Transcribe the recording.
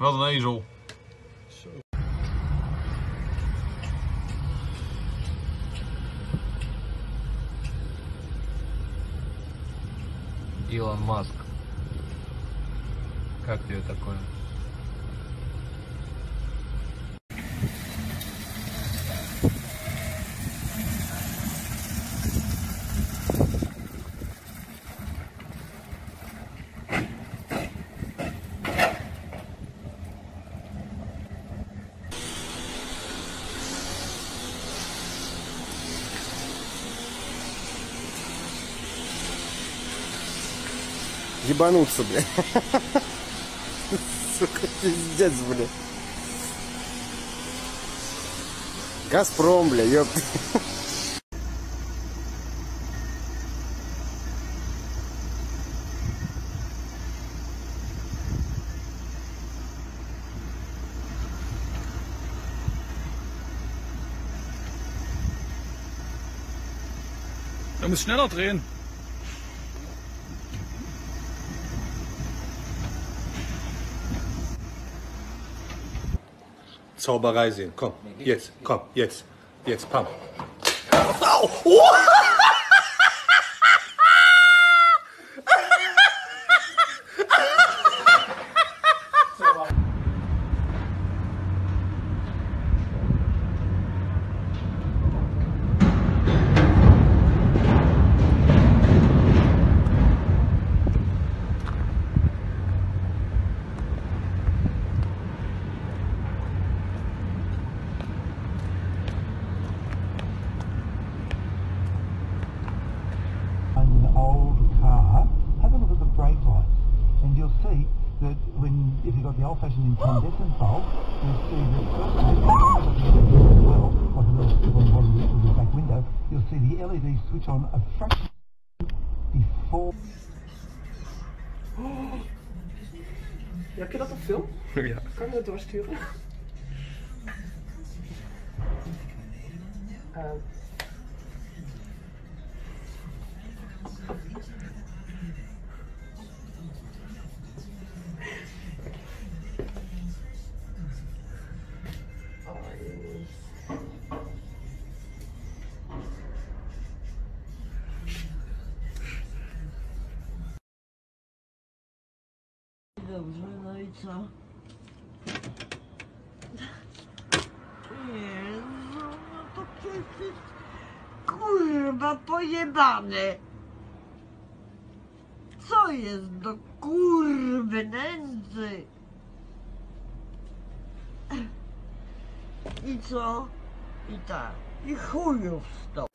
Wat een ezel. Zo. Илон Маск. Как тебе такое? Ебануться, бля. Сука, пиздец, бля. Газпром, бля, ёпта. Du musst schneller drehen. Zauberei sehen. Komm, jetzt, komm, jetzt, pam. An old car, have a look at the brake lights and you'll see that if you've got the old-fashioned incandescent bulb, you'll see that well, like a little strip on the bottom of the back window, you'll see the LED switch on a fraction before. Heb je dat op film? Ja. Kan je dat doorsturen? Dobrze, no i co? Jezu, no to przecież kurwa pojebane. Co jest do kurwy nędzy? I co? I tak. I chujów stąd.